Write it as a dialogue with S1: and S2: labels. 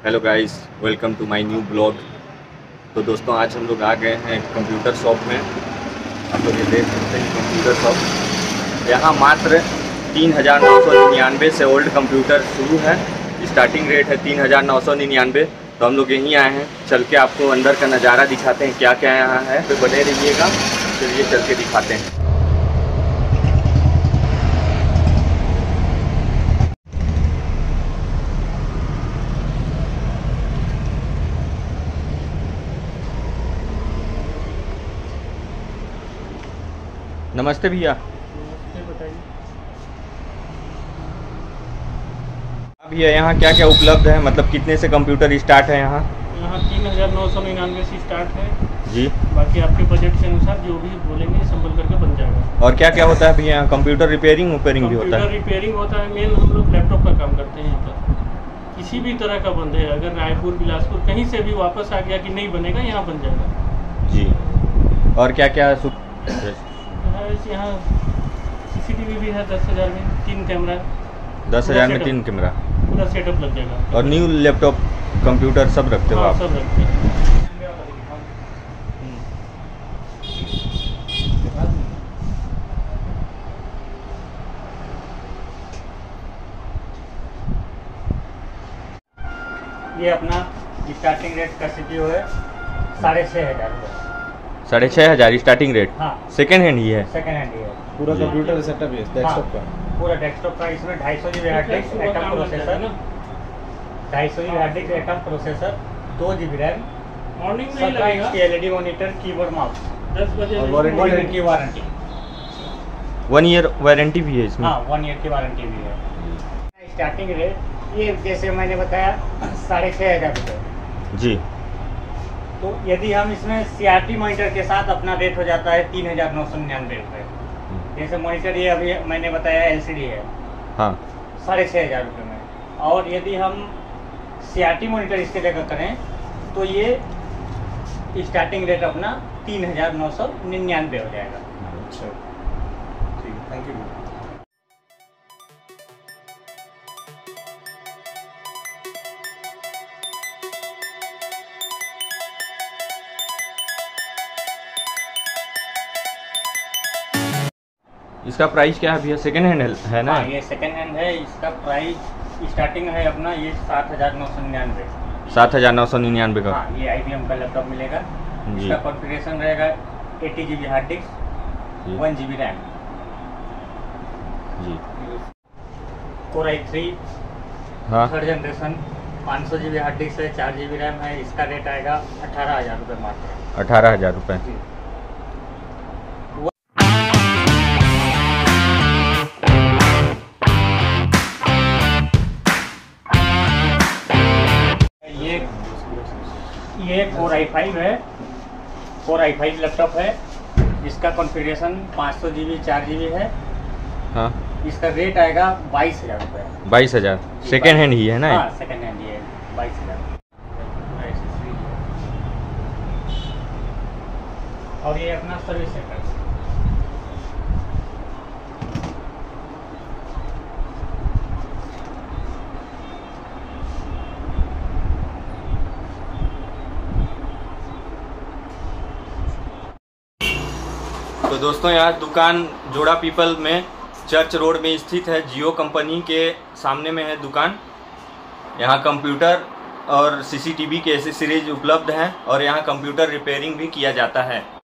S1: Hello guys, welcome to my new blog. तो दोस्तों आज हम लोग आ गए हैं कंप्यूटर शॉप में। आप लोग ये देख सकते हैं कंप्यूटर शॉप। यहाँ मात्र 3,999 से ओल्ड कंप्यूटर शुरू है। स्टार्टिंग रेट है 3,999। तो हम लोग यहीं आए हैं। चल के आपको अंदर का नज़ारा दिखाते हैं क्या क्या यहाँ है। तो बने रहिएगा, चलिए चल के दिखाते हैं। नमस्ते भैया।
S2: बताइए।
S1: भैया यहाँ क्या क्या उपलब्ध है, मतलब कितने से कंप्यूटर स्टार्ट है यहाँ?
S2: यहाँ 3,999 से स्टार्ट है
S1: जी।
S2: बाकी आपके बजट के अनुसार जो भी बोलेंगे संभल करके बन जाएगा।
S1: और क्या क्या होता है भैया यहाँ? कंप्यूटर रिपेयरिंग भी होता है?
S2: रिपेयरिंग होता है। मेन हम लोग लैपटॉप का काम करते हैं। यहाँ पर किसी भी तरह का बंद है, अगर रायपुर बिलासपुर कहीं से भी वापस आ गया कि नहीं बनेगा, यहाँ बन जाएगा
S1: जी। और क्या क्या
S2: यहाँ CCTV भी है 10,000 में 3 कैमरा।
S1: 10,000 में 3 कैमरा
S2: पूरा सेटअप लग जाएगा।
S1: और न्यू लैपटॉप कंप्यूटर सब रखते हो आप?
S2: सब रखते हैं। ये अपना स्टार्टिंग रेट का CPU है 6,500 रुपये।
S1: 6,500 स्टार्टिंग रेट?
S2: हाँ,
S1: सेकेंड हैंड ही है?
S2: सेकेंड हैंड ही है।
S3: पूरा कंप्यूटर सेटअप है डेस्कटॉप का?
S2: पूरा डेस्कटॉप का। इसमें 250 GB hard disk, atom processor, 250 GB hard disk, atom processor, 2 GB RAM, morning में लगेगा, LED मॉनिटर, कीबोर्ड माउस, 10 बजे
S3: और वारंटी
S2: की वारंटी।
S1: 1 ईयर वारंटी भी है इसमें?
S2: हाँ, 1 ईयर की वारंटी भी है। स्टार्टिंग रेट ये जैसे मैंने बताया 6,500 रुपये जी। तो यदि हम इसमें CRT मॉनिटर के साथ अपना रेट हो जाता है 3,999 रुपये। जैसे मॉनिटर ये अभी मैंने बताया LCD है,
S1: हाँ,
S2: 6,500 रुपये में। और यदि हम CRT मॉनिटर इसके जगह करें तो ये स्टार्टिंग रेट अपना 3,999 हो जाएगा।
S3: अच्छा, ठीक है, थैंक यू।
S1: इसका प्राइस क्या है भैया? सेकेंड हैंड है ना?
S2: हाँ, ये सेकेंड हैंड है। इसका प्राइस स्टार्टिंग है अपना ये 7,999।
S1: 7,999 का?
S2: हाँ, ये IBM का लैपटॉप मिलेगा।
S1: जी।
S2: इसका कॉन्फ़िगरेशन रहेगा 80 GB hard disk, 1 GB RAM
S1: जी।
S2: Core i3
S1: हाँ,
S2: 3rd generation, 500 GB hard disc है, 4 GB रैम है। इसका रेट आएगा 18,000 रुपये मात्र।
S1: 18,000 रुपये?
S2: ये Core i5 है। Core i5 लैपटॉप है। इसका कॉन्फ़िगरेशन 500 GB 4 GB है।
S1: हाँ,
S2: इसका रेट आएगा 22,000 रुपये।
S1: 22,000? सेकेंड हैंड ही है ना?
S2: हाँ, सेकेंड हैंड ही है। 22,000। और ये अपना सर्विस सेंटर।
S1: तो दोस्तों यहाँ दुकान जोड़ा पीपल में चर्च रोड में स्थित है। जियो कंपनी के सामने में है दुकान। यहाँ कंप्यूटर और CCTV के एसेसरीज उपलब्ध हैं और यहाँ कंप्यूटर रिपेयरिंग भी किया जाता है।